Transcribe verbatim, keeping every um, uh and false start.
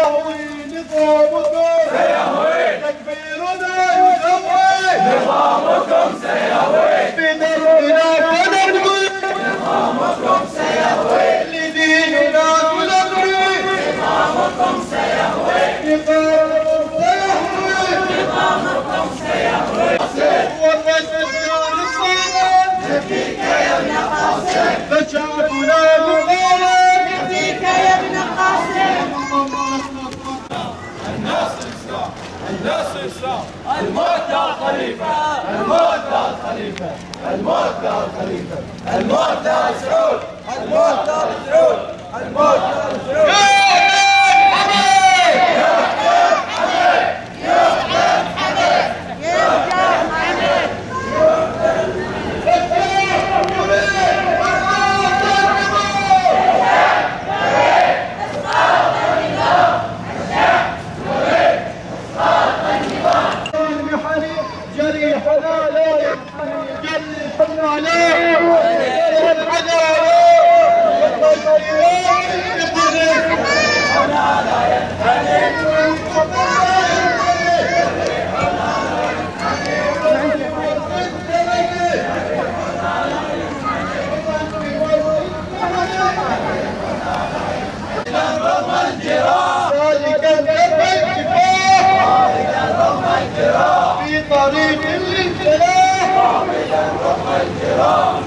سيهوي نظامكم سيهوي تكبيرنا يسوي نظامكم سيهوي بدربنا فنبني نظامكم سيهوي لديننا نلبي نظامكم سيهوي نظامكم سيهوي نظامكم سيهوي والرجل الصالح يكفيك يا ابن قاسم فشعبنا مغالب يكفيك يا ابن قاسم الناس الإسلام الناس الإسلام الموت للخليفة الموت للخليفة الموت للخليفة الموت لسعود الموت لسعود الموت لسعود جريحنا لا ينحني جريحنا لا ينحني رغم الجراح ذلك الدم الكفاح رغم الجراح في طريق الانسلاح رغم الجراح